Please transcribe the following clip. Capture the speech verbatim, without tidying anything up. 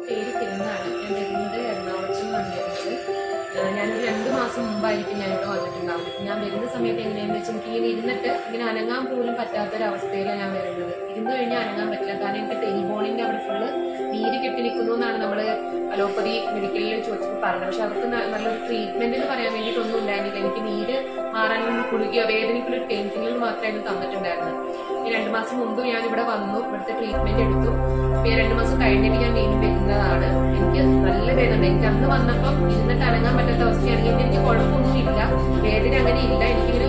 പേര് കിരണാണ്. ഞാൻ വരുന്നത് എറണാകുളത്ത് നിന്നാണ് വരുന്നത്. ഞാനൊരു രണ്ട് മാസം മുമ്പായിരിക്കും ഞാനിവിടെ വന്നിട്ടുണ്ടാവും. ഞാൻ വരുന്ന സമയത്ത് എങ്ങനെയാണെന്ന് വെച്ചാൽ എനിക്ക് ഇങ്ങനെ ഇരുന്നിട്ട് ഇങ്ങനെ അനങ്ങാൻ പോലും പറ്റാത്തൊരവസ്ഥയിലാണ് ഞാൻ വരുന്നത്. ഇരുന്ന് കഴിഞ്ഞാൽ അനങ്ങാൻ പറ്റില്ല. കാരണം എനിക്ക് ടെയിൽ ബോണിന്റെ അവിടെ ഫുള്ള് നീര് കെട്ടി നിൽക്കുന്നു എന്നാണ് നമ്മൾ അലോപ്പതി മെഡിക്കലിൽ ചോദിച്ചപ്പോൾ പറഞ്ഞത്. പക്ഷെ അവർക്ക് നല്ലൊരു ട്രീറ്റ്മെന്റ് എന്ന് പറയാൻ വേണ്ടിയിട്ടൊന്നും ഉണ്ടായിരുന്നില്ല. എനിക്ക് നീര് മാറാനുള്ള ഗുളികയോ വേദനയ്ക്കുള്ള പെയിൻ കില്ലർ മാത്രമായിരുന്നു തന്നിട്ടുണ്ടായിരുന്നത്. ഈ രണ്ടു മാസം മുമ്പ് ഞാൻ ഇവിടെ വന്നു, ഇവിടുത്തെ ട്രീറ്റ്മെന്റ് എടുത്തു. ഈ രണ്ടു മാസം കഴിഞ്ഞിട്ട് ഞാൻ വീണ്ടും വരുന്നതാണ്. എനിക്ക് നല്ല വേദന. എനിക്ക് അന്ന് വന്നപ്പം ഇരുന്നിട്ട് അനങ്ങാൻ പറ്റാത്ത അവസ്ഥയാണെങ്കിൽ എനിക്ക് കുഴപ്പമൊന്നും ഇല്ല, വേദന അങ്ങനെ ഇല്ല. എനിക്ക്